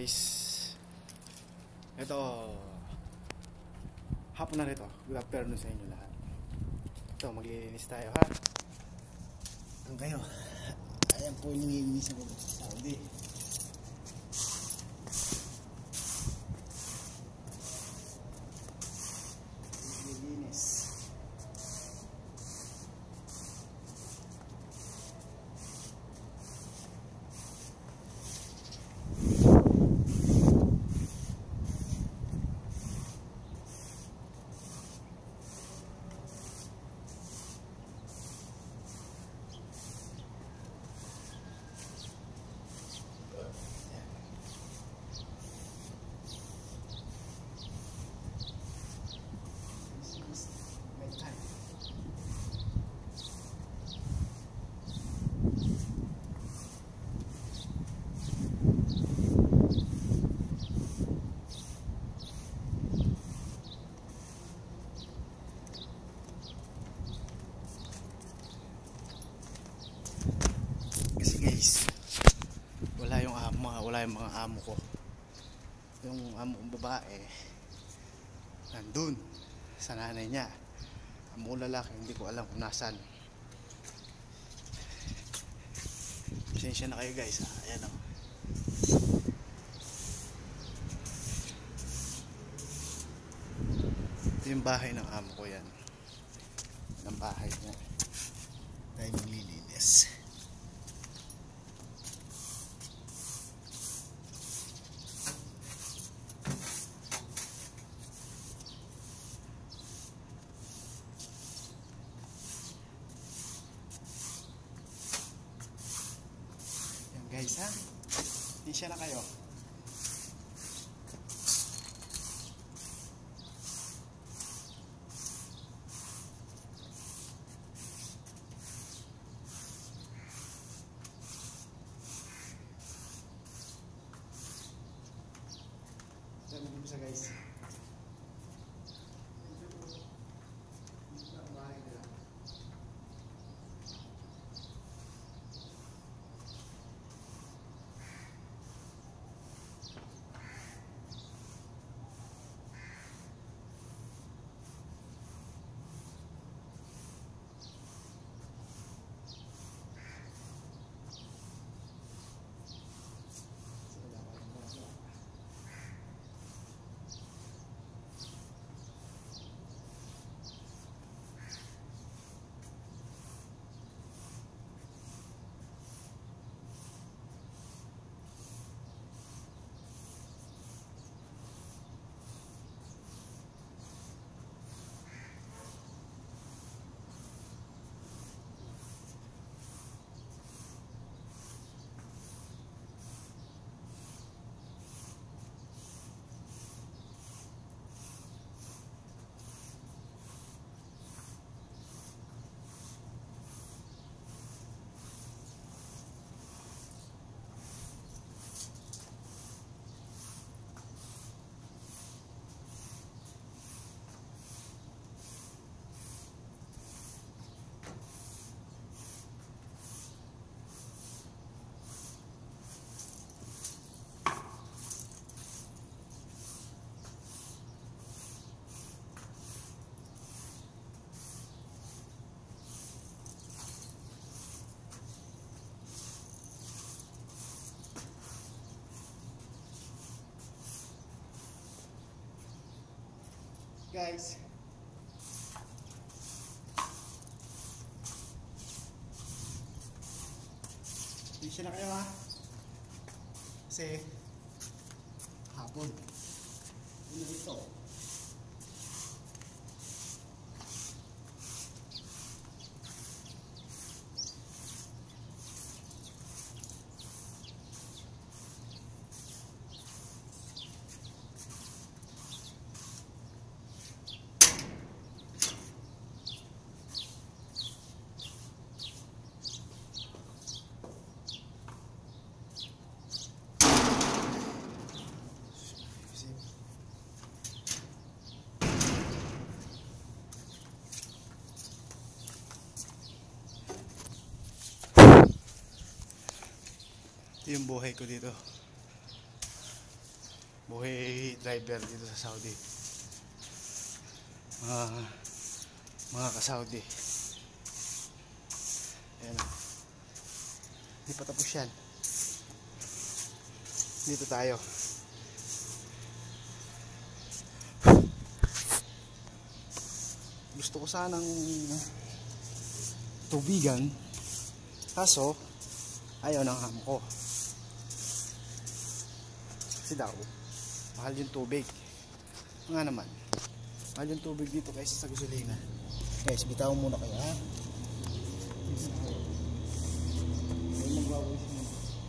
guys, ito hapon na rito. Good afternoon sa inyo lahat. Ito, maglilinis tayo ha. Ang kayo, ayan po yung nililinis ako sa Saudi. Maglilinis. Kasi guys, wala yung mga amo ko. Yung amo kong babae nandun sa nanay niya. Amo kong lalaki, hindi ko alam kung nasan. Pasensya na kayo guys ha. Ayan o. Ito yung bahay ng amo ko yan. Ang bahay niya. Tayo maglilinis. Guys ha, isya na kayo. Diyan mag-umpisa guys. Guys, isya na kayo ha, kasi hapon yun na ito. Ito yung buhay ko dito. buhay driver dito sa Saudi. Mga ka-Saudi. Ayan. Hindi pa tapos yan. Dito tayo. Gusto ko sanang tubigan, kaso ayaw ng amo ko. Kasi daw mahal yung tubig. Nga naman, mahal yung tubig dito kaysa sa gasolina. Guys, bitaw muna kayo, ha? May magwawalis mo.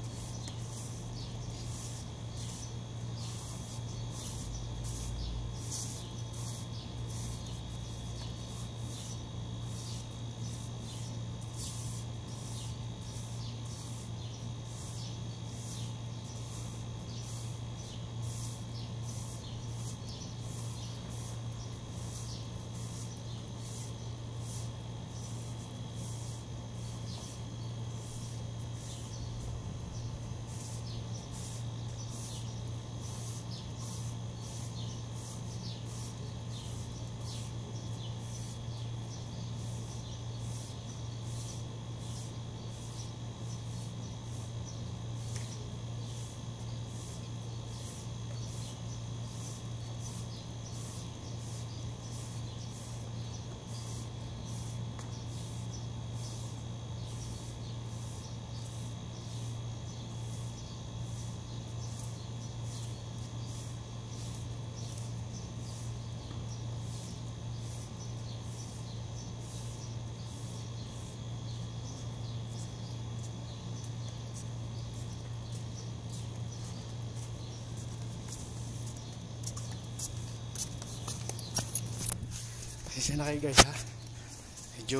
Pasensya na kayo guys, ha. Medyo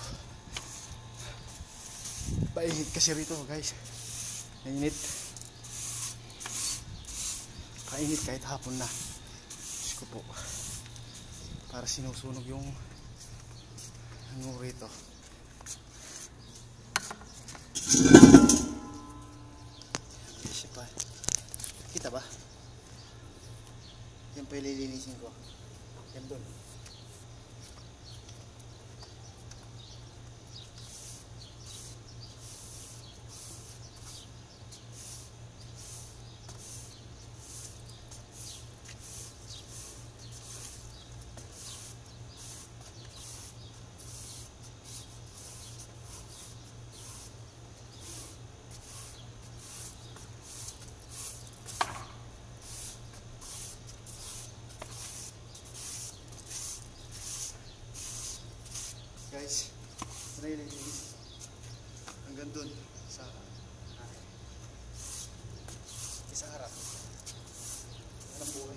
painit kasi rito guys. Mainit. Kainit kahit hapon na. Diyos ko po. Para sinusunog yung ano rito. Kasi pa. Kita ba? Yan pa ililinisin ko. Yan doon. Guys, nililinis hanggang dun sa harap. Walang buhay.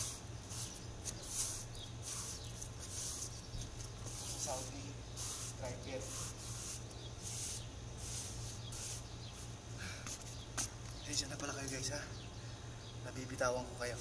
Saudi driver. Ayun na pala kayo guys, ha. Nabibitawan ko kayo.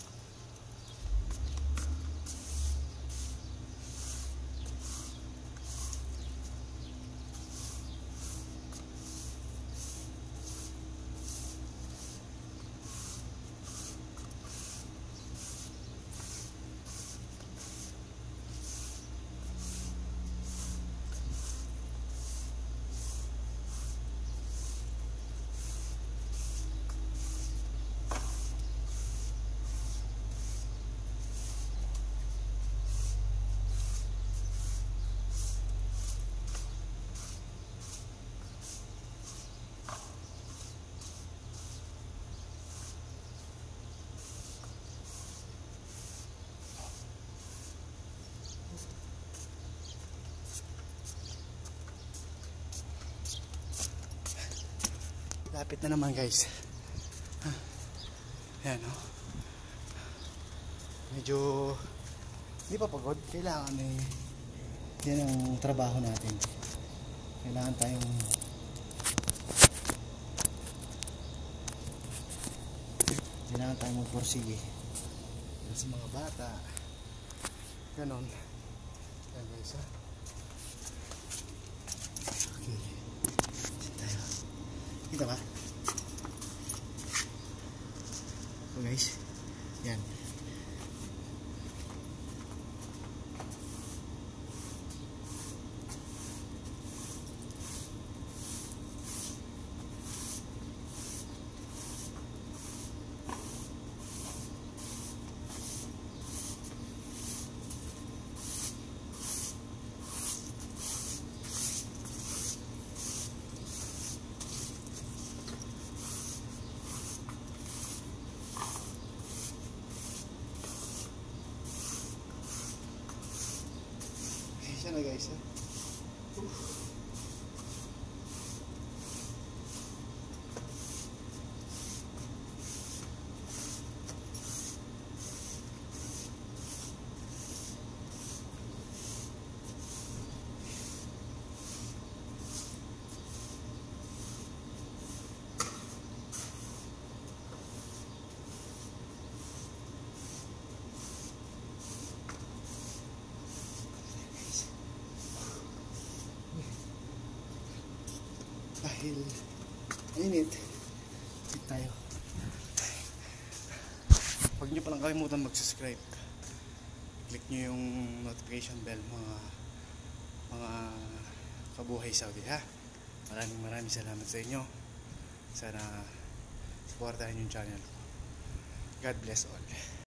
Lapit na naman guys. Ayan o. Medyo hindi pa pagod. Kailangan yan ang trabaho natin. Kailangan tayong magporsige sa mga bata. Ganon. Ayan guys, ha. Okay. Kita ba? So guys, Yan. Siya na guys, eh. Dahil init tayo. Huwag nyo palang kalimutan mag-subscribe, click nyo yung notification bell, mga kabuhay Saudi, ha. Maraming salamat sa inyo. Sana supportahan yung channel ko. God bless all.